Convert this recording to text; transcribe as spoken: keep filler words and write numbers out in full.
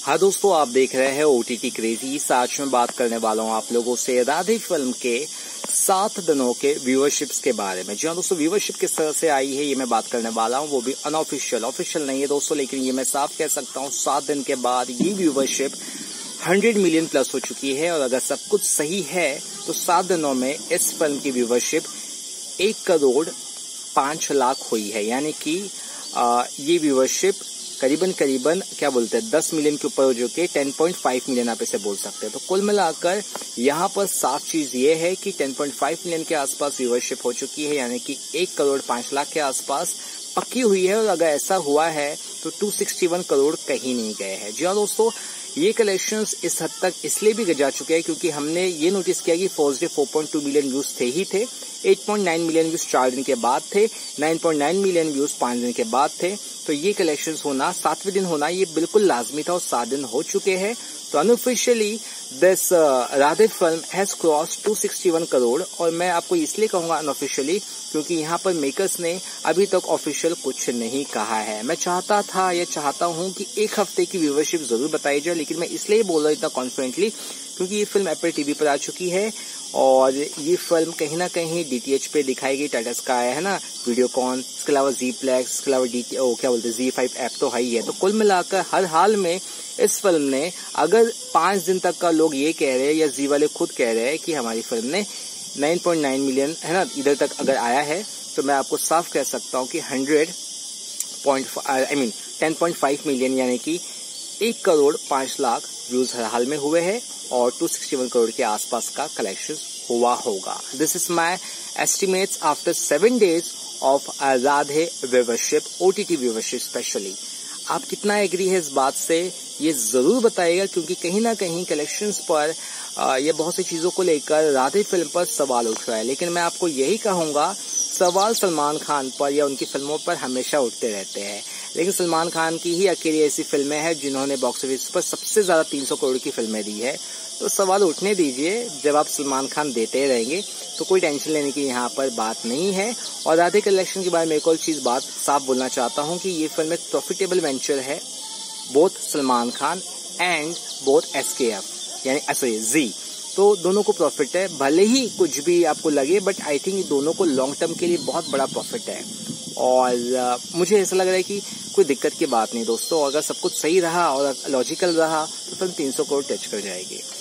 हाँ दोस्तों, आप देख रहे हैं ओटीटी क्रेजी। आज मैं बात करने वाला हूँ आप लोगों से राधे फिल्म के सात दिनों के व्यूअरशिप्स के बारे में। जी हाँ दोस्तों, व्यूअरशिप किस तरह से आई है ये मैं बात करने वाला हूँ, वो भी अनऑफिशियल। ऑफिशियल नहीं है दोस्तों, लेकिन ये मैं साफ कह सकता हूँ सात दिन के बाद ये व्यूअरशिप हंड्रेड मिलियन प्लस हो चुकी है। और अगर सब कुछ सही है तो सात दिनों में इस फिल्म की व्यूअरशिप एक करोड़ पांच लाख हुई है। यानी कि ये व्यूअरशिप करीबन करीबन क्या बोलते हैं दस मिलियन के ऊपर हो चुके, टेन पॉइंट फाइव मिलियन आप इसे बोल सकते हैं। तो कुल मिलाकर यहाँ पर साफ चीज ये है कि टेन पॉइंट फाइव मिलियन के आसपास व्यूअरशिप हो चुकी है, यानी कि एक करोड़ पांच लाख के आसपास पक्की हुई है। और अगर ऐसा हुआ है तो दो सौ इकसठ करोड़ कहीं नहीं गए हैं। जी हाँ दोस्तों, ये कलेक्शंस इस हद तक इसलिए भी जा चुके हैं क्योंकि हमने ये नोटिस किया कि first day four point two million views थे ही थे, eight point nine million views चार दिन के बाद थे, nine point nine million views पांच दिन के बाद थे। तो ये कलेक्शंस होना, सातवें दिन होना, ये बिल्कुल लाजमी था और सात दिन हो चुके हैं। तो unofficially this Radhe film has cross two sixty one crore. और मैं आपको इसलिए कहूंगा अनऑफिशियली क्योंकि यहाँ पर मेकर्स ने अभी तक ऑफिशियल कुछ नहीं कहा है। मैं चाहता था या चाहता हूँ कि एक हफ्ते की व्यूअरशिप जरूर बताई जाए, लेकिन मैं इसलिए बोल रहा हूँ इतना कॉन्फिडेंटली क्योंकि ये फिल्म एप्पल टीवी पर आ चुकी है और ये फिल्म कहीं ना कहीं डीटीएच पे दिखाई गई, टाटा स्काई है ना, वीडियोकॉन, इसके अलावा जी प्लेक्स, इसके अलावा डी ओ क्या बोलते हैं जी फाइव ऐप तो है ही है। तो कुल मिलाकर हर हाल में इस फिल्म ने, अगर पांच दिन तक का लोग ये कह रहे हैं या जी वाले खुद कह रहे हैं कि हमारी फिल्म ने नाइन पॉइंट नाइन मिलियन है ना इधर तक अगर आया है, तो मैं आपको साफ कह सकता हूँ कि hundred point I mean ten point five million यानी कि एक करोड़ पांच लाख व्यूज हर हाल में हुए हैं और टू सिक्सटी वन करोड़ के आसपास का कलेक्शन हुआ होगा। This is my estimates after seven days of Radhe viewership, OTT viewership specially. आप कितना एग्री है इस बात से ये जरूर बताइएगा क्योंकि कहीं ना कहीं कलेक्शंस पर ये बहुत सी चीजों को लेकर राधे फिल्म पर सवाल उठ रहा है। लेकिन मैं आपको यही कहूंगा, सवाल सलमान खान पर या उनकी फिल्मों पर हमेशा उठते रहते हैं, लेकिन सलमान खान की ही अकेली ऐसी फिल्में हैं जिन्होंने बॉक्स ऑफिस पर सबसे ज्यादा तीन सौ करोड़ की फिल्में दी है। तो सवाल उठने दीजिए, जब आप सलमान खान देते रहेंगे तो कोई टेंशन लेने की यहाँ पर बात नहीं है। और राधे कलेक्शन के बारे में एक और चीज बात साफ बोलना चाहता हूँ कि ये फिल्म एक प्रॉफिटेबल वेंचर है, both Salman Khan and both SKF यानी सॉरी जी, तो दोनों को प्रॉफिट है। भले ही कुछ भी आपको लगे, बट आई थिंक दोनों को लॉन्ग टर्म के लिए बहुत बड़ा प्रॉफिट है। और आ, मुझे ऐसा लग रहा है कि कोई दिक्कत की बात नहीं दोस्तों, अगर सब कुछ सही रहा और लॉजिकल रहा तो फिल्म तीन सौ करोड़ टच कर जाएगी।